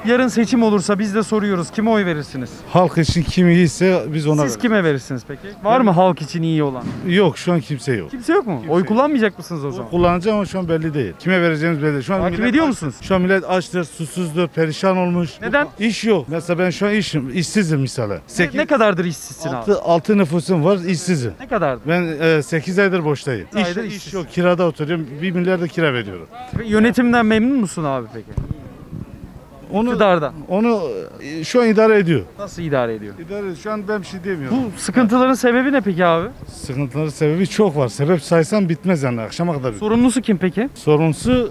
Yarın seçim olursa biz de soruyoruz. Kime oy verirsiniz? Halk için kim iyiyse biz ona Siz veririz. kime verirsiniz peki? Var mı halk için iyi olan? Yok, şu an kimse yok. Kimse yok mu? Oy yok. kullanmayacak mısınız o zaman? Kullanacağım ama şu an belli değil. Kime vereceğimiz belli değil. Şu an Takip millet ediyor aç- musunuz? Şu an millet açtır, susuzdur, perişan olmuş. Neden? İş yok. Mesela ben şu an işsizim misal. Ne kadardır işsizsin abi? 6 nüfusum var, işsizim. Ne kadardır? Ben 8 aydır boştayım. Sekiz aydır İş işsizsin. yok, kirada oturuyorum. 1 milyar da kira veriyorum. Yönetimden memnun musun abi peki? İktidardan. Onu şu an idare ediyor. Nasıl idare ediyor? İdare şu an ben bir şey demiyorum. Bu sıkıntıların sebebi ne peki abi? Sıkıntıların sebebi çok var. Sebep saysam bitmez yani akşama kadar. Sorumlusu kim peki? Sorunsu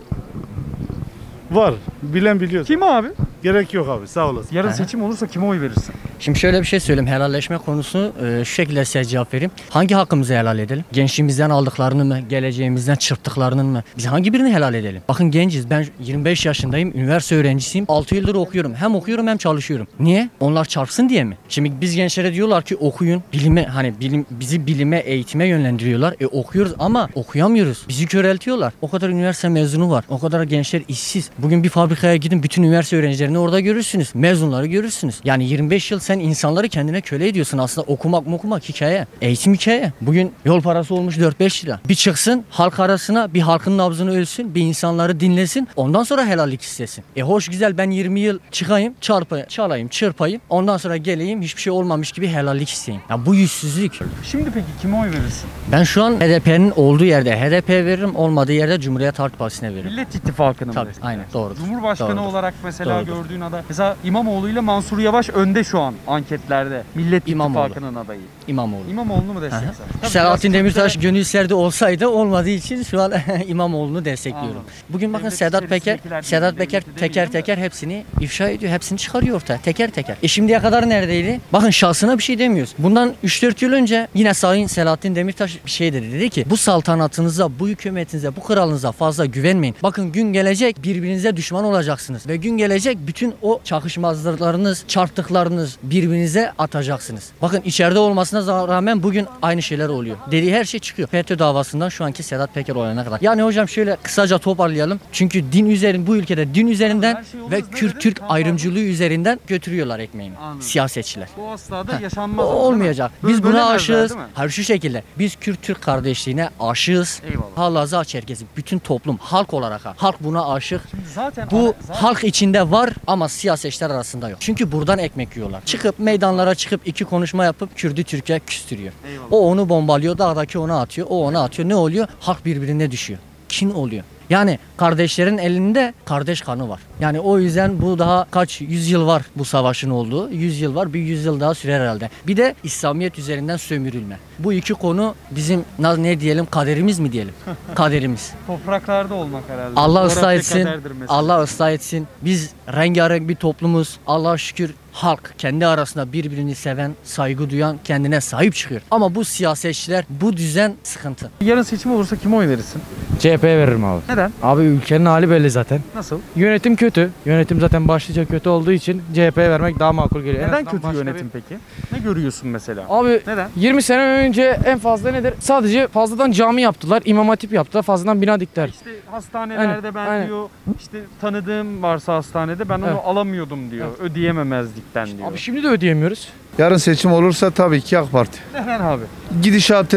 var. Bilen biliyor. Kim abi? Gerek yok abi, sağ olasın. Yarın seçim olursa kime oy verirsin? Şimdi şöyle bir şey söyleyeyim. Helalleşme konusunu şu şekilde size cevap vereyim. Hangi hakkımızı helal edelim? Gençliğimizden aldıklarını mı? Geleceğimizden çırptıklarını mı? Biz hangi birini helal edelim? Bakın genciz. Ben 25 yaşındayım. Üniversite öğrencisiyim. 6 yıldır okuyorum. Hem okuyorum hem çalışıyorum. Niye? Onlar çarpsın diye mi? Şimdi biz gençlere diyorlar ki okuyun. Bilime bizi bilime, eğitime yönlendiriyorlar. Okuyoruz ama okuyamıyoruz. Bizi köreltiyorlar. O kadar üniversite mezunu var. O kadar gençler işsiz. Bugün bir fabrikaya gidin, bütün üniversite öğrencilerini orada görürsünüz. Mezunları görürsünüz. Yani 25 yıl sen insanları kendine köle ediyorsun. Aslında okumak hikaye. Eğitim hikaye. Bugün yol parası olmuş 4-5 lira. Bir çıksın halk arasına, bir halkın nabzını ölsün, bir insanları dinlesin. Ondan sonra helallik istesin. Hoş güzel ben 20 yıl çıkayım, çalayım, çırpayım. Ondan sonra geleyim hiçbir şey olmamış gibi helallik isteyeyim. Ya bu yüzsüzlük. Şimdi peki kime oy verirsin? Ben şu an HDP'nin olduğu yerde HDP veririm, olmadığı yerde Cumhuriyet Halk Partisi'ne veririm. Millet İttifakı'nı mı Tabii, destekler? aynen, doğrudur. Cumhurbaşkanı Doğrudur. olarak mesela Doğrudur. gördüğün aday. Mesela İmamoğlu ile Mansur Yavaş önde şu an anketlerde. Millet İmamoğlu. İttifakı'nın adayı. İmamoğlu. İmamoğlu'nu mu destekler? Tabii Selahattin biraz Demirtaş Türkçe- gönül serdi olsaydı olmadığı için şu an İmamoğlu'nu destekliyorum. Anladım. Bugün bakın Devlet Sedat Peker içerisindekiler değil, teker devleti teker demeyeyim de. teker hepsini ifşa ediyor. Hepsini çıkarıyor ortaya teker teker. Şimdiye kadar neredeydi? Bakın şahsına bir şey demiyoruz. Bundan 3-4 yıl önce yine Sayın Selahattin Demirtaş bir şey dedi. Dedi ki bu saltanatınıza, bu hükümetinize, bu kralınıza fazla güvenmeyin. Bakın gün gelecek birbirinize düşman olacaksınız. Ve gün gelecek bütün o çakışmazlıklarınız, çarptıklarınız birbirinize atacaksınız. Bakın içeride olmasına rağmen bugün aynı şeyler oluyor. Dediği her şey çıkıyor. FETÖ davasından şu anki Sedat Peker olayına kadar. Yani hocam şöyle kısaca toparlayalım. Çünkü bu ülkede din üzerinden her şey olur, ve ne Kürt-Türk dedin? ayrımcılığı üzerinden götürüyorlar ekmeğini. Anladım. Siyasetçiler. Bu asla da yaşanmaz. Olmayacak. Böyle Biz buna bölemezler, aşığız. değil mi? Hayır şu şekilde. Biz Kürt-Türk kardeşliğine aşığız. Eyvallah. Halaza Çerkezi. Bütün toplum halk olarak halk buna aşık. Zaten Bu zaten- halk içinde var ama siyasetçiler arasında yok. Çünkü buradan ekmek yiyorlar. Çıkıp meydanlara çıkıp iki konuşma yapıp Kürdü Türkiye küstürüyor. Eyvallah. O onu bombalıyor, dağdaki ona atıyor, o ona atıyor. Ne oluyor? Halk birbirine düşüyor. Kin oluyor. Yani kardeşlerin elinde kardeş kanı var. Yani o yüzden bu daha kaç yüzyıl var bu savaşın olduğu. 100 yıl var, bir 100 yıl daha sürer herhalde. Bir de İslamiyet üzerinden sömürülme. Bu iki konu bizim ne diyelim kaderimiz mi diyelim? Kaderimiz. Topraklarda olmak herhalde. Allah ıslah Coğrafya etsin. kaderdir mesela. Allah ıslah etsin. Biz rengarenk bir toplumuz. Allah'a şükür halk kendi arasında birbirini seven, saygı duyan, kendine sahip çıkıyor. Ama bu siyasetçiler, bu düzen sıkıntı. Yarın seçim olursa kime oy verirsin? CHP'ye veririm abi. Neden? Abi ülkenin hali belli zaten. Nasıl? Yönetim kötü. Yönetim zaten başlıca kötü olduğu için CHP'ye vermek daha makul geliyor. En Neden azından kötü başka yönetim peki? Ne görüyorsun mesela? Abi Neden? 20 sene önce en fazla nedir? Sadece fazladan cami yaptılar, imam hatip yaptılar, fazladan bina diktiler. İşte hastanelerde Aynen, ben aynen. diyor işte tanıdığım varsa hastanede ben onu Evet. alamıyordum diyor. Ödeyememezlikten diyor. Abi şimdi de ödeyemiyoruz. Yarın seçim olursa tabii ki AK Parti. Neden abi? Gidişatı,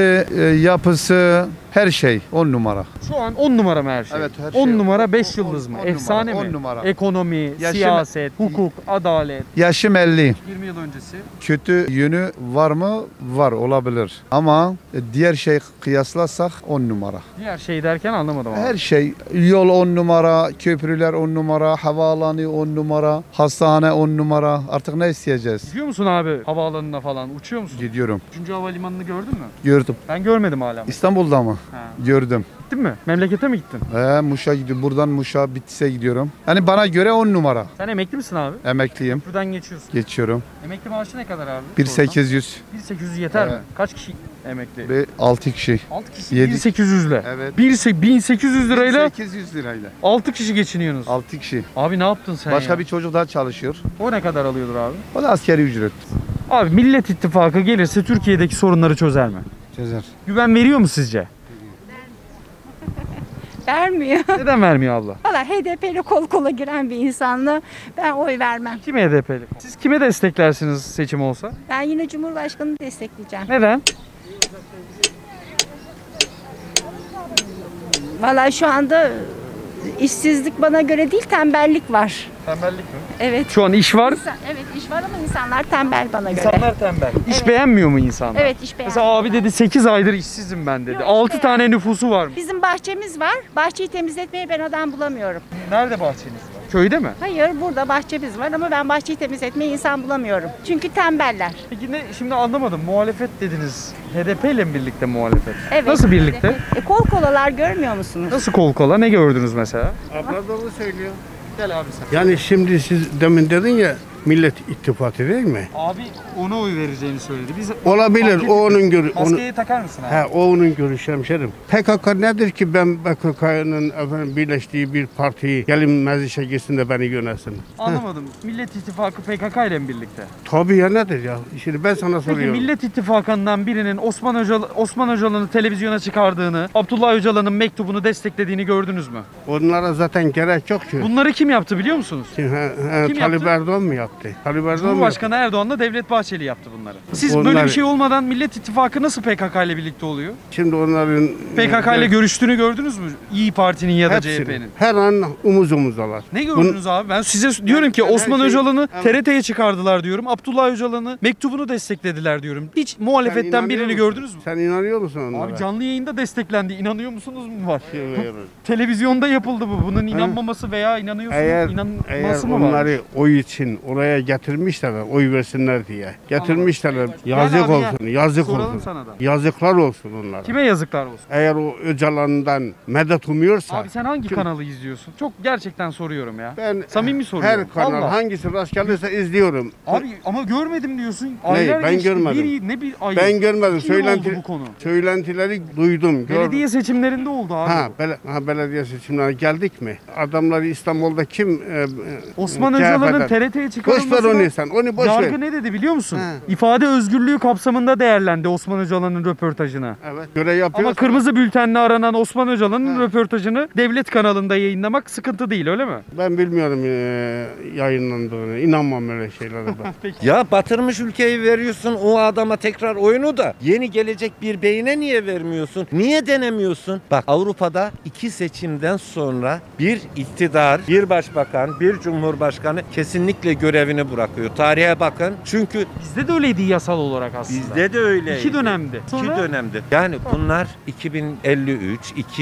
yapısı, her şey 10 numara. Şu an 10 numara mı her şey? Evet, her şey 10 numara 5 on- yıldız mı? on Efsane numara, mi? 10 numara. Ekonomi, Yaşım- siyaset, hukuk, adalet. Yaşım 50. 20 yıl öncesi. Kötü yönü var mı? Var, olabilir. Ama diğer şey kıyaslarsak 10 numara. Diğer şey derken anlamadım abi. Her şey yol 10 numara, köprüler 10 numara, havaalanı 10 numara, hastane 10 numara. Artık ne isteyeceğiz? Gidiyor musun abi havaalanına falan? Uçuyor musun? Gidiyorum. 3. havalimanını gördün mü? Gördüm. Ben görmedim hala. İstanbul'da mı? Ha. Gördüm. Gittin mi? Memlekete mi gittin? Muş'a gidiyorum. Buradan Muş'a, Bitlis'e gidiyorum. Yani bana göre 10 numara. Sen emekli misin abi? Emekliyim. Buradan geçiyorsun. Geçiyorum. Emekli maaşı ne kadar abi? 1800 1800 yeter mi? Evet. Kaç kişi emekli? ve 6 kişi. 6 kişi Yedi. 1800 ile. Evet. 1800 lirayla 800 lirayla. 6 kişi geçiniyorsunuz. 6 kişi. Abi ne yaptın sen Başka ya? bir çocuk daha çalışıyor. O ne kadar alıyordur abi? O da askeri ücret. Abi Millet İttifakı gelirse Türkiye'deki sorunları çözer mi? Çözer. Güven veriyor mu sizce? Vermiyor. Neden vermiyor abla? Valla HDP ile kol kola giren bir insanla ben oy vermem. Kime HDP'li? Siz kime desteklersiniz seçim olsa? Ben yine Cumhurbaşkanı'nı destekleyeceğim. Neden? Valla şu anda işsizlik bana göre değil, tembellik var. Tembellik mi? Evet. Şu an iş var. Evet, iş var ama insanlar tembel bana göre. İnsanlar tembel. İş Evet. beğenmiyor mu insanlar? Evet, iş beğenmiyor. Mesela abi dedi 8 aydır işsizim ben dedi. Yok, 6 iş tane nüfusu var. Bizim bahçemiz var. Bahçeyi temizletmeye ben adam bulamıyorum. Nerede bahçeniz var? Köyde mi? Hayır, burada bahçemiz var ama ben bahçeyi temizletmeye insan bulamıyorum. Çünkü tembeller. Peki ne, şimdi anlamadım. Muhalefet dediniz. HDP ile mi birlikte muhalefet? Evet. Nasıl birlikte? Kol kolalar görmüyor musunuz? Nasıl kol kola? Ne gördünüz mesela? Abla doğru söylüyor. Gel abi sen. Yani şimdi siz demin dedin ya Millet İttifakı değil mi? Abi ona oy vereceğini söyledi. Biz Olabilir. Anket- O onun görüşü. Maskeyi takar mısın abi? O onun görüşü hemşerim. PKK nedir ki ben PKK'nın efendim birleştiği bir partiyi gelin meclise gitsin de beni yönetsin? Anlamadım. Millet İttifakı PKK ile mi birlikte? Tabii ya nedir ya? Şimdi ben sana Peki soruyorum. Millet İttifakı'ndan birinin Osman Öcalan'ı televizyona çıkardığını, Abdullah Öcalan'ın mektubunu desteklediğini gördünüz mü? Onlara zaten gerek yok ki. Bunları kim yaptı biliyor musunuz? Kim Kim Talip yaptı? Erdoğan mı yaptı? Talip Erdoğan mı yaptı? Cumhurbaşkanı Erdoğan'la Devlet Bahçeli yaptı bunları. Siz böyle Onlar- bir şey olmadan Millet İttifakı nasıl PKK ile birlikte oluyor? Şimdi onların PKK ile görüştüğünü gördünüz mü? İyi Parti'nin ya da hepsini, CHP'nin. her an omuz omuzalar. Ne gördünüz abi? Ben size diyorum ki ben her Osman şey- Öcalan'ı Ama- TRT'ye çıkardılar diyorum. Abdullah Öcalan'ı mektubunu desteklediler diyorum. Hiç muhalefetten Sen birini inanıyor gördünüz mü? musun? Sen inanıyor musun onlara? Abi canlı yayında desteklendi. İnanıyor musunuz mu var? Şey veriyor. Televizyonda yapıldı bu. Bunun inanmaması veya inanıyorsunuz Eğer inanması mı var? onları oy için oraya getirmişler, oy versinler diye. Getirmişler. Yazık abi ya. olsun, yazık Soralım olsun. sana da. Yazıklar olsun onlara. Kime yazıklar olsun? Eğer o Öcalan'dan medet umuyorsa Abi sen hangi kanalı izliyorsun? Çok gerçekten soruyorum ya. ben Samimi soruyorum. her kanal Vallahi. hangisi rast gelirse izliyorum. Abi ama görmedim diyorsun. Ne? Aylar Ben geçti. görmedim. Ne bir ay. Ben görmedim. İki yıl oldu Söylenti, bu konu. söylentileri duydum. gördüm. Belediye seçimlerinde oldu abi. Belediye seçimlerine geldik mi? Adamları İstanbul'da kim Osman CHP'den? Öcalan'ın TRT'ye Boş ver çıkarılmasına onu sen. Onu boş ver. yargı ne dedi biliyor musun? He. İfade özgürlüğü kapsamında değerlendi Osman Öcalan'ın röportajını. Evet. Görev yapıyor. Ama kırmızı bültenle aranan Osman Öcalan'ın röportajını devlet kanalında yayınlamak sıkıntı değil öyle mi? Ben bilmiyorum yayınlandığını. İnanmam öyle şeylere ben. Ya batırmış ülkeyi veriyorsun o adama tekrar oyunu da yeni gelecek bir beyine niye vermiyorsun? Niye denemiyorsun? Bak Avrupa'da 2 seçimden sonra bir iktidar, bir başbakan, bir cumhurbaşkanı kesinlikle görevini bırakıyor. Tarihe bakın. Çünkü Bizde de öyleydi yasal olarak aslında. bizde de öyleydi. 2 dönemdi. İki Sonra dönemde. Yani bunlar 2053,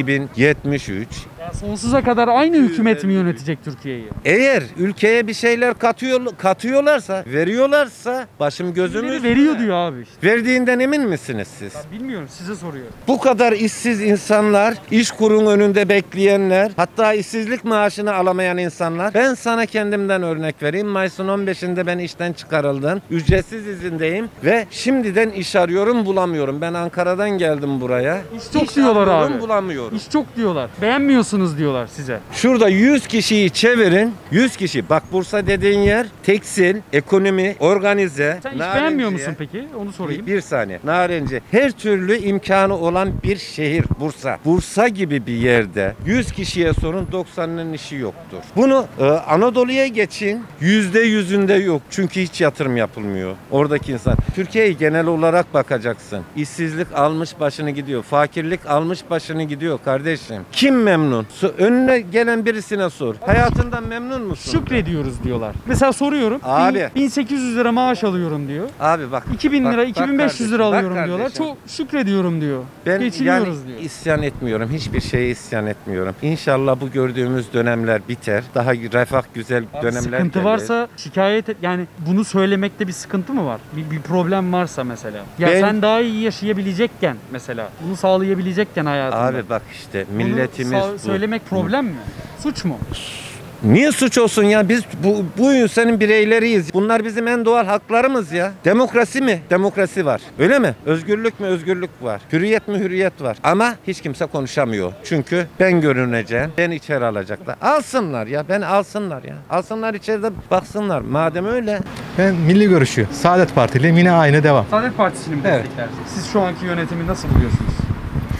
2073. sonsuza kadar aynı hükümet mi yönetecek Türkiye'yi? Eğer ülkeye bir şeyler katıyorlarsa, veriyorlarsa başım gözüm Birileri üstüne. veriyor diyor abi işte. Verdiğinden emin misiniz siz? Bilmiyorum size soruyorum. Bu kadar işsiz insanlar, iş kurun önünde bekleyenler, hatta işsizlik maaşını alamayan insanlar. Ben sana kendimden örnek vereyim. Mayıs'ın 15'inde ben işten çıkarıldım. Ücretsiz izindeyim ve şimdiden iş arıyorum, bulamıyorum. Ben Ankara'dan geldim buraya. İş çok diyorlar arıyorum, abi. bulamıyorum. İş çok diyorlar. Beğenmiyorsunuz diyorlar size. Şurada 100 kişiyi çevirin. 100 kişi. Bak Bursa dediğin yer tekstil, ekonomi, organize. Sen hiç narenciye. beğenmiyor musun peki? Onu sorayım. Bir saniye. Narenci. Her türlü imkanı olan bir şehir Bursa. Bursa gibi bir yerde 100 kişiye sorun 90'ının işi yoktur. Bunu Anadolu'ya geçin. %100'ünde yok. Çünkü hiç yatırım yapılmıyor. Oradaki insan. Türkiye'ye genel olarak bakacaksın. İşsizlik almış başını gidiyor. Fakirlik almış başını gidiyor kardeşim. Kim memnun? Önüne gelen birisine sor. Hayatından memnun musun? Şükrediyoruz diyorlar. Mesela soruyorum. Abi. 1800 lira maaş alıyorum diyor. Abi bak. 2000 lira, bak 2500 lira kardeşim, alıyorum bak diyorlar. kardeşim. Çok şükrediyorum diyor. Ben Geçiniyoruz yani diyor. isyan etmiyorum. Hiçbir şeye isyan etmiyorum. İnşallah bu gördüğümüz dönemler biter. Daha refah güzel Abi dönemler sıkıntı gelir. varsa şikayet et. Yani bunu söylemekte bir sıkıntı mı var? Bir problem varsa mesela. Ya Ben- sen daha iyi yaşayabilecekken mesela. Bunu sağlayabilecekken hayatında. Abi bak işte Bunu milletimiz bu. söylemek problem mi? Suç mu? Niye suç olsun ya? Biz bu ülkenin bireyleriyiz. Bunlar bizim en doğal haklarımız ya. Demokrasi mi? Demokrasi var. Öyle mi? Özgürlük mü? Özgürlük var. Hürriyet mi? Hürriyet var. Ama hiç kimse konuşamıyor. Çünkü ben görüneceğim. Beni içeri alacaklar. Alsınlar ya. Beni alsınlar ya. Alsınlar içeride baksınlar. Madem öyle. Ben Milli Görüşü, Saadet Partiliyim, yine aynı devam. Saadet Partisi'ni mi Evet. desteklersiniz? Siz şu anki yönetimi nasıl buluyorsunuz?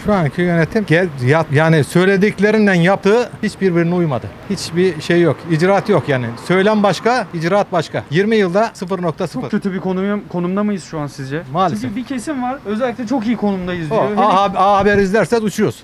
Şu anki yönetim yani söylediklerinden yaptığı hiçbirbirine uymadı. Hiçbir şey yok. İcraat yok yani. Söylem başka, icraat başka. 20 yılda 0.0. Çok kötü bir konumda mıyız şu an sizce? Maalesef. Çünkü bir kesim var özellikle çok iyi konumdayız O, diyor. A Haber izlerseniz uçuyoruz.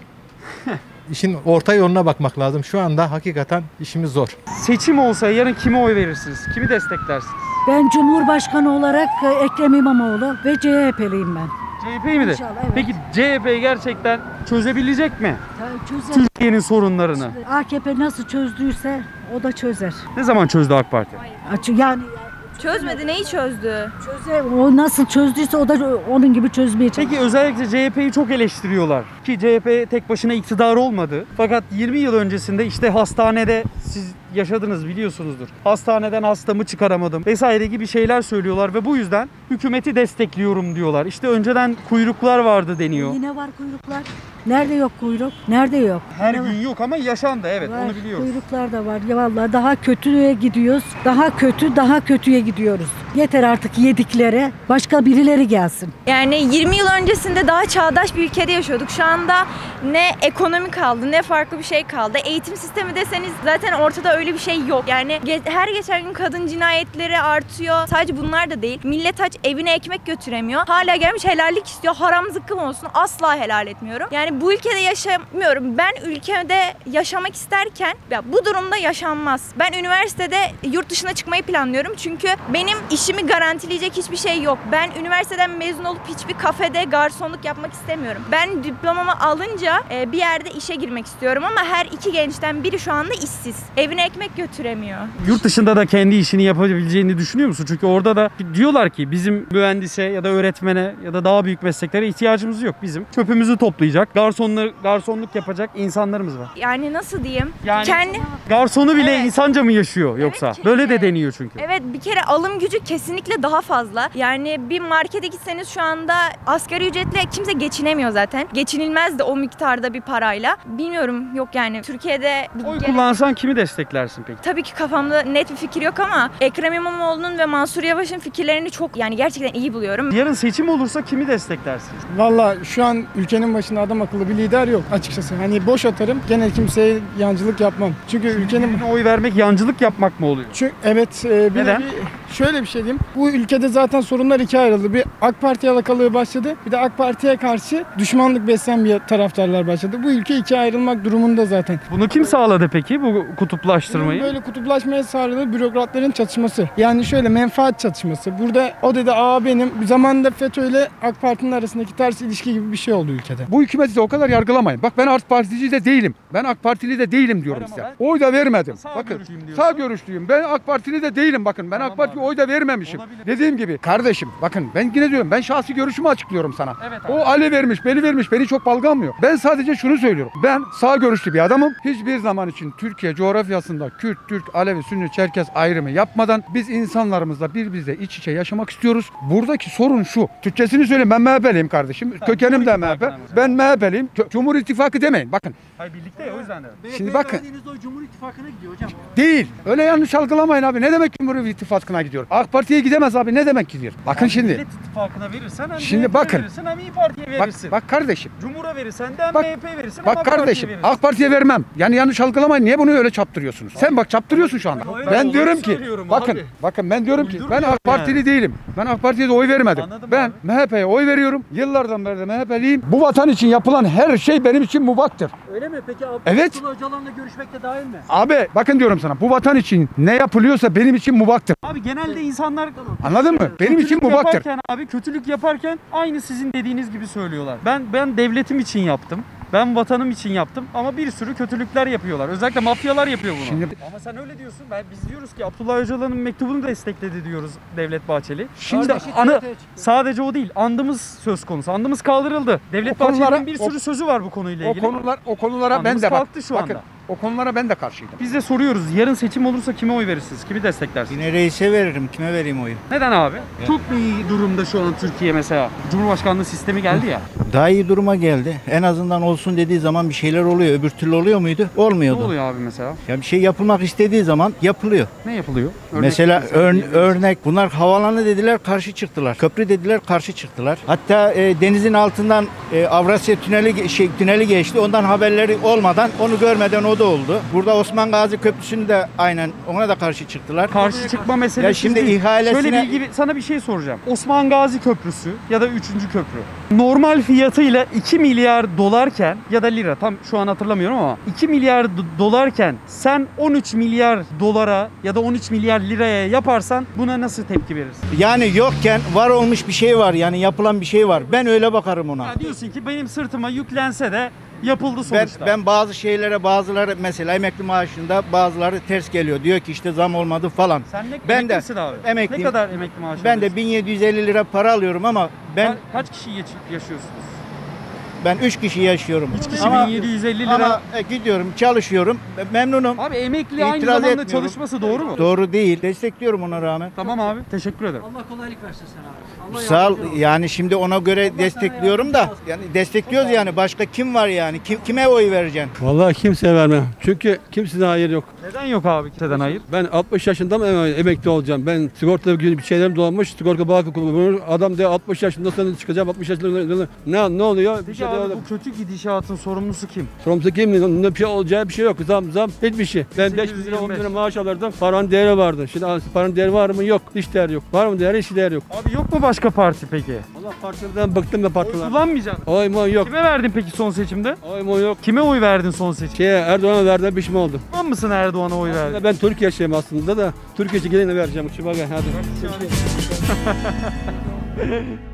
İşin orta yoluna bakmak lazım. Şu anda hakikaten işimiz zor. Seçim olsa yarın kime oy verirsiniz? Kimi desteklersiniz? Ben Cumhurbaşkanı olarak Ekrem İmamoğlu ve CHP'liyim ben. CHP'yi mi de? İnşallah, evet. Peki CHP gerçekten çözebilecek mi Çözer. Türkiye'nin sorunlarını? AKP nasıl çözdüyse o da çözer. Ne zaman çözdü AK Parti? Yani Çözmedi, neyi çözdü? çözer. O nasıl çözdüyse o da onun gibi çözmeye çalışır. Peki özellikle CHP'yi çok eleştiriyorlar. Ki CHP tek başına iktidar olmadı. Fakat 20 yıl öncesinde işte hastanede siz yaşadınız biliyorsunuzdur. Hastaneden hastamı çıkaramadım vesaire gibi şeyler söylüyorlar ve bu yüzden hükümeti destekliyorum diyorlar. İşte önceden kuyruklar vardı deniyor. Yine var kuyruklar. Nerede yok kuyruk? Nerede yok? Her Yine gün yok ama yaşandı evet var. onu biliyoruz. Kuyruklar da var. Ya vallahi daha kötüye gidiyoruz. Daha kötüye gidiyoruz. Yeter artık yediklere. Başka birileri gelsin. Yani 20 yıl öncesinde daha çağdaş bir ülkede yaşıyorduk. Şu anda ne ekonomi kaldı, ne farklı bir şey kaldı. Eğitim sistemi deseniz zaten ortada öyle bir şey yok. Yani her geçen gün kadın cinayetleri artıyor. Sadece bunlar da değil. Millet aç, evine ekmek götüremiyor. Hala gelmiş helallik istiyor. Haram zıkkım olsun. Asla helal etmiyorum. Yani bu ülkede yaşamıyorum. Ben ülkede yaşamak isterken ya bu durumda yaşanmaz. Ben üniversitede yurt dışına çıkmayı planlıyorum. Çünkü benim işimi garantileyecek hiçbir şey yok. Ben üniversiteden mezun olup hiçbir kafede garsonluk yapmak istemiyorum. Ben diplomamı alınca bir yerde işe girmek istiyorum ama her iki gençten biri şu anda işsiz. Evine ekmek götüremiyor. Yurt dışında da kendi işini yapabileceğini düşünüyor musun? Çünkü orada da diyorlar ki bizim mühendise ya da öğretmene ya da daha büyük mesleklere ihtiyacımız yok. Bizim çöpümüzü toplayacak, garsonluk yapacak insanlarımız var. Yani nasıl diyeyim? Yani Kendi... garsonu bile Evet. insanca mı yaşıyor yoksa? Evet, Böyle de deniyor çünkü. Evet, bir kere alım gücü kesinlikle daha fazla. Yani bir markete gitseniz şu anda asgari ücretle kimse geçinemiyor zaten. Geçinilmez de o miktarda bir parayla. Bilmiyorum, yok yani Türkiye'de... Oy kullansan kimi desteklersin peki? Tabii ki kafamda net bir fikir yok ama Ekrem İmamoğlu'nun ve Mansur Yavaş'ın fikirlerini çok yani gerçekten iyi buluyorum. Yarın seçim olursa kimi desteklersiniz? Valla şu an ülkenin başında adam akıllı bir lider yok açıkçası. Hani boş atarım, gene kimseye yancılık yapmam. Çünkü ülkenin... Birine oy vermek yancılık yapmak mı oluyor? Çünkü evet, Neden? şöyle bir şey diyeyim. Bu ülkede zaten sorunlar ikiye ayrıldı. Bir AK Parti yalakalığı başladı. Bir de AK Parti'ye karşı düşmanlık besleyen bir taraftarlar başladı. Bu ülke ikiye ayrılmak durumunda zaten. Bunu kim sağladı peki bu kutuplaştırmayı? Böyle kutuplaşmaya sağladığı bürokratların çatışması. Yani şöyle menfaat çatışması. Burada o dedi benim. Zamanında FETÖ ile AK Parti'nin arasındaki ters ilişki gibi bir şey oldu ülkede. Bu hükümeti de o kadar yargılamayın. Bak ben AK Partili de değilim. Ben AK Partili de değilim diyorum size. Oy da vermedim. Bakın sağ görüşlüyüm. Ben AK Partili de değilim bakın. Ben AK Parti'ye oy da vermemişim. Olabilir. Dediğim gibi kardeşim bakın ben yine diyorum ben şahsi görüşümü açıklıyorum sana. Evet abi. O Ali vermiş, beni çok balgamıyor. Ben sadece şunu söylüyorum. Ben sağ görüşlü bir adamım. Hiçbir zaman için Türkiye coğrafyasında Kürt, Türk, Alevi, Sünni, Çerkez ayrımı yapmadan biz insanlarımızla birbirimizle iç içe yaşamak istiyoruz. Buradaki sorun şu. Türkçesini söyleyeyim ben MHP'liyim kardeşim. Kökenim de MHP. Ben MHP'liyim. Cumhur İttifakı demeyin. Bakın. Hayır birlikte ya o yüzden de. Şimdi bakın. oy Cumhur İttifakı'na gidiyor hocam. Değil. Öyle yanlış algılamayın abi. Ne demek Cumhur İttifakı'na gidiyor? AK Parti'ye gidemez abi. Ne demek gidiyor? Bakın şimdi. Millet İttifakı'na verirsen hem Şimdi CHP'ye bakın. verirsin hem İYİ Parti'ye verirsin. Bak kardeşim. Cumhur'a verirsen de hem Bak- MHP'ye verirsin hem Bak AK Parti'ye kardeşim. verirsin. AK Parti'ye vermem. Yani yanlış algılamayın. Niye bunu öyle çaptırıyorsunuz? Sen bak çaptırıyorsun şu anda. Hayır, Ben olayı diyorum ki söylüyorum bakın abi. bakın ben diyorum ki ben Uydurmuyorum AK Partili yani. değilim. Ben AK Parti'ye de oy vermedim. Anladım Ben abi. MHP'ye oy veriyorum. Yıllardan beri de MHP'liyim. Bu vatan için yapılan her şey benim için mubahtır. Öyle mi? Peki Evet. Abdullah Öcalan'la görüşmek de dahil mi? Abi bakın diyorum sana bu vatan için ne yapılıyorsa benim için mubahtır. Abi genelde insanlar Anladın mı? Benim için kötülük mubahtır. yaparken abi kötülük yaparken aynı sizin dediğiniz gibi söylüyorlar. Ben devletim için yaptım. Ben vatanım için yaptım ama bir sürü kötülükler yapıyorlar. Özellikle mafyalar yapıyor bunu. Şimdi- Ama sen öyle diyorsun. Biz diyoruz ki Abdullah Öcalan'ın mektubunu destekledi diyoruz Devlet Bahçeli. Şimdi Sadece o değil. Andımız söz konusu. Andımız kaldırıldı. Devlet O konulara- Bahçeli'nin bir sürü sözü var bu konuyla ilgili. O konulara ben Andımız de bak. kalktı şu Bakın anda. O konulara ben de karşıydım. Biz de soruyoruz. Yarın seçim olursa kime oy verirsiniz? Kimi desteklersiniz? Yine reise veririm. Kime vereyim oyu? Neden abi? Çok mu iyi durumda şu an Türkiye mesela? Cumhurbaşkanlığı sistemi geldi ya. Daha iyi duruma geldi. En azından olsun dediği zaman bir şeyler oluyor. Öbür türlü oluyor muydu? Ne Olmuyordu. oluyor abi mesela? Ya bir şey yapılmak istediği zaman yapılıyor. Ne yapılıyor? Mesela diyebiliriz. örnek bunlar havalanı dediler karşı çıktılar. Köprü dediler karşı çıktılar. Hatta denizin altından Avrasya tüneli geçti. Ondan haberleri olmadan onu görmeden o da oldu. Burada Osman Gazi Köprüsü'nü de aynen ona da karşı çıktılar. Karşı çıkma meselesi Ya şimdi değil. ihalesine- Şöyle sana bir şey soracağım. Osman Gazi Köprüsü ya da 3. köprü. Normal fiyatıyla 2 milyar dolarken ya da lira tam şu an hatırlamıyorum ama 2 milyar dolarken sen 13 milyar dolara ya da 13 milyar liraya yaparsan buna nasıl tepki verirsin? Yani yokken var olmuş bir şey var. Yani yapılan bir şey var. Ben öyle bakarım ona. Ya diyorsun ki benim sırtıma yüklense de yapıldı Ben, sonuçta. ben bazı şeylere bazıları mesela emekli maaşında bazıları ters geliyor. Diyor ki işte zam olmadı falan. Sen ben de emeklisin abi. emekliyim. Ne kadar emekli maaşı Ben de alıyorsun? 1750 lira para alıyorum ama ben Kaç kişi yaşıyorsunuz? 3 kişi yaşıyorum. 3 kişi Ama- 1750 lira. Ama gidiyorum, çalışıyorum. Memnunum. Abi emekli aynı İtiraz zamanda etmiyorum. çalışması doğru mu? Doğru değil. Destekliyorum ona rağmen. Tamam abi. Teşekkür ederim. Allah kolaylık versin sana abi. Allah Sağ ol. Yani şimdi ona göre destekliyorum da. Yani destekliyoruz yani. Başka kim var yani? Kime oy vereceksin? Vallahi kimseye vermem. Çünkü kimseden hayır yok. Neden yok abi? Neden hayır? Ben 60 yaşında mı emekli olacağım? Ben sigorta gibi bir şeylerim dolanmış. Sigorta bağ kullanıyorum. Adam diyor 60 yaşında sonra çıkacağım. 60 yaşında ne oluyor? Bir Peki şey de abi öyle. bu kötü gidişatın sorumlusu kim? Sorumlusu kim? Ne bir şey olacağı bir şey yok. Zam hiçbir şey. Ben 5 bin lira 10 bin lira maaş alırdım. Paranın değeri vardı. Şimdi paranın değeri var mı? Yok. Hiç değeri yok. Var mı değeri? Hiç değeri yok. Abi yok mu başka parti peki? Allah partilerden bıktım da Oy partiler. kullanmayacaksın. Oy mu yok. Kime verdin peki son seçimde? Oy mu yok. Kime oy verdin son seçimde? Erdoğan'a verdim pişman oldum. Tamam mısın Erdoğan'a oy verdin? Ben Türkiye'yim aslında da Türkiye için gelene vereceğim. Hadi.